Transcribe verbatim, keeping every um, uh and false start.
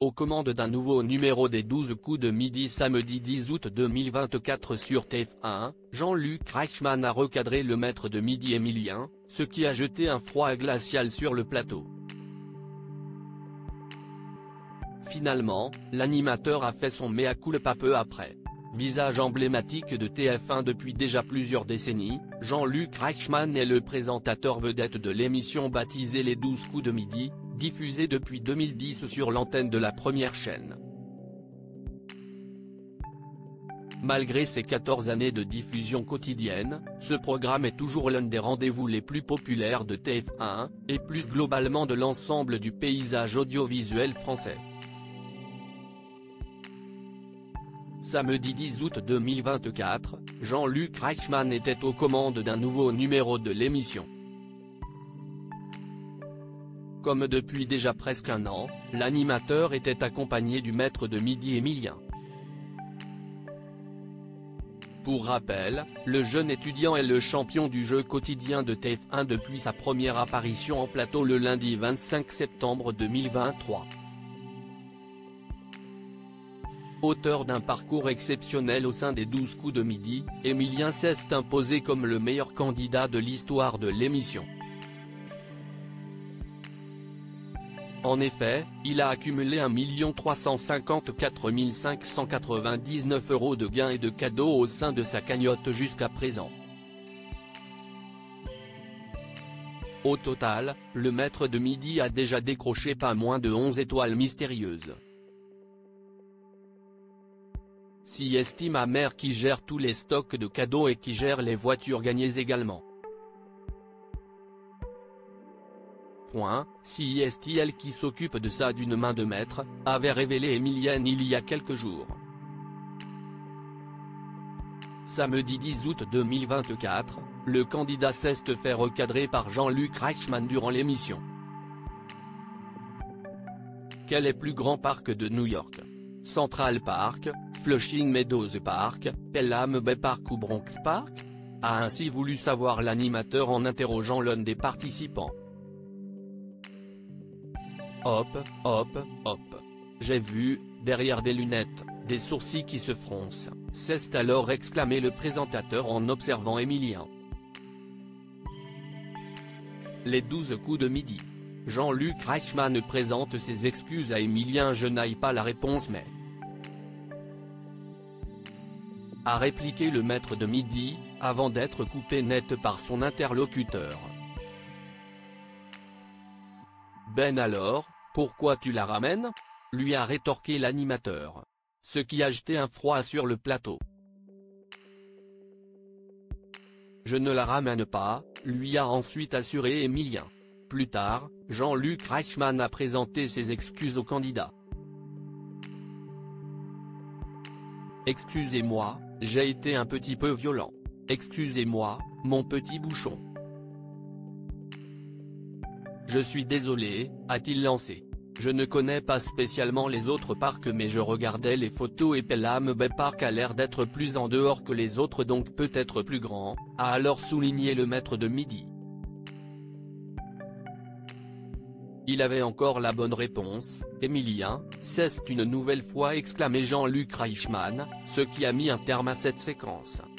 aux commandes d'un nouveau numéro des douze coups de midi samedi dix août deux mille vingt-quatre sur T F un, Jean-Luc Reichmann a recadré le maître de midi Émilien, ce qui a jeté un froid glacial sur le plateau. Finalement, l'animateur a fait son mea culpa peu après. Visage emblématique de T F un depuis déjà plusieurs décennies, Jean-Luc Reichmann est le présentateur vedette de l'émission baptisée Les douze coups de midi, diffusée depuis deux mille dix sur l'antenne de la première chaîne. Malgré ses quatorze années de diffusion quotidienne, ce programme est toujours l'un des rendez-vous les plus populaires de T F un, et plus globalement de l'ensemble du paysage audiovisuel français. Samedi dix août deux mille vingt-quatre, Jean-Luc Reichmann était aux commandes d'un nouveau numéro de l'émission. Comme depuis déjà presque un an, l'animateur était accompagné du maître de midi Émilien. Pour rappel, le jeune étudiant est le champion du jeu quotidien de T F un depuis sa première apparition en plateau le lundi vingt-cinq septembre deux mille vingt-trois. Auteur d'un parcours exceptionnel au sein des douze coups de midi, Émilien s'est imposé comme le meilleur candidat de l'histoire de l'émission. En effet, il a accumulé un million trois cent cinquante-quatre mille cinq cent quatre-vingt-dix-neuf euros de gains et de cadeaux au sein de sa cagnotte jusqu'à présent. Au total, le maître de midi a déjà décroché pas moins de onze étoiles mystérieuses. S'y estime ma mère qui gère tous les stocks de cadeaux et qui gère les voitures gagnées également. Point, si est elle qui s'occupe de ça d'une main de maître, avait révélé Émilienne il y a quelques jours. Samedi dix août deux mille vingt-quatre, le candidat s'est fait recadrer par Jean-Luc Reichmann durant l'émission. Quel est plus grand parc de New York? Central Park, Flushing Meadows Park, Pelham Bay Park ou Bronx Park? A ainsi voulu savoir l'animateur en interrogeant l'un des participants. Hop, hop, hop. J'ai vu, derrière des lunettes, des sourcils qui se froncent, s'est alors exclamé le présentateur en observant Émilien. Les douze coups de midi. Jean-Luc Reichmann présente ses excuses à Émilien. Je n'aille pas la réponse mais… a répliqué le maître de midi, avant d'être coupé net par son interlocuteur. Ben alors, pourquoi tu la ramènes? Lui a rétorqué l'animateur. Ce qui a jeté un froid sur le plateau. Je ne la ramène pas, lui a ensuite assuré Émilien. Plus tard, Jean-Luc Reichmann a présenté ses excuses au candidat. Excusez-moi, j'ai été un petit peu violent. Excusez-moi, mon petit bouchon. Je suis désolé, a-t-il lancé. Je ne connais pas spécialement les autres parcs mais je regardais les photos et Pelham Bay Park a l'air d'être plus en dehors que les autres donc peut-être plus grand, a alors souligné le maître de midi. Il avait encore la bonne réponse, Émilien, s'est une nouvelle fois exclamé Jean-Luc Reichmann, ce qui a mis un terme à cette séquence.